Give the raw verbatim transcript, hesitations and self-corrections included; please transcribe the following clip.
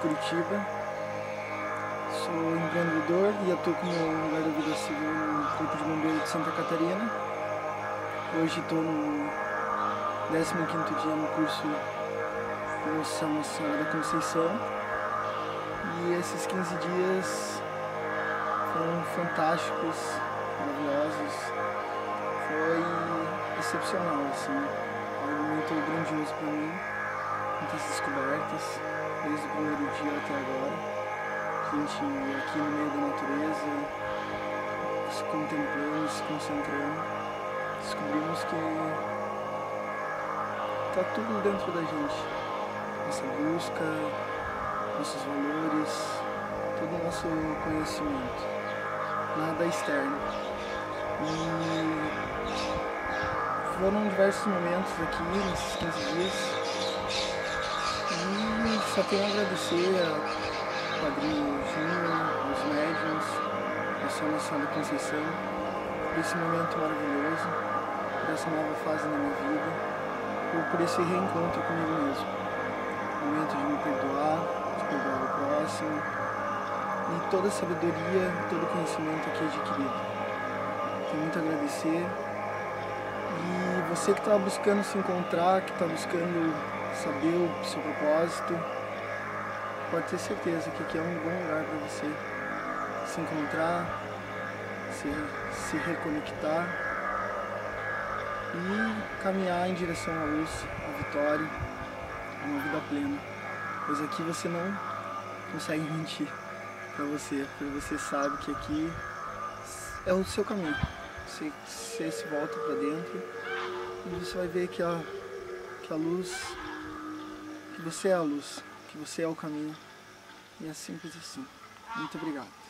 Curitiba, sou empreendedor e atuo como guarda-vida civil no Corpo de Bombeiros de Santa Catarina. Hoje estou no décimo quinto dia no curso de Nossa Senhora da Conceição e esses quinze dias foram fantásticos, maravilhosos, foi excepcional, assim, foi um momento grandioso para mim, muitas descobertas, desde o primeiro dia até agora, a gente aqui no meio da natureza, se contemplando, se concentrando, descobrimos que está tudo dentro da gente, nossa busca, nossos valores, todo o nosso conhecimento, nada externo. E foram diversos momentos aqui nesses quinze dias e só tenho a agradecer ao Padrinho Júnior, aos médiuns, a Nossa Senhora da Conceição, por esse momento maravilhoso, por essa nova fase na minha vida, ou por esse reencontro comigo mesmo. Momento de me perdoar, de perdoar o próximo e toda a sabedoria, todo o conhecimento aqui adquirido. Tenho muito a agradecer. E você que está buscando se encontrar, que está buscando saber o seu propósito, pode ter certeza que aqui é um bom lugar para você se encontrar, se, se reconectar e caminhar em direção à luz, à vitória, a uma vida plena. Pois aqui você não consegue mentir para você, porque você sabe que aqui é o seu caminho. Você, você se volta para dentro e você vai ver que a, que a luz, que você é a luz, que você é o caminho. E é simples assim. Muito obrigado.